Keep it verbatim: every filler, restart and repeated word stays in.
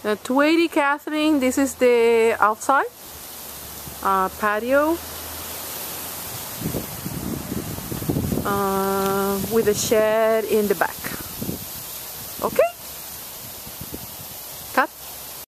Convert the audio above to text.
Uh, two eighty Katheleen, this is the outside uh, patio uh, with a shed in the back. Okay?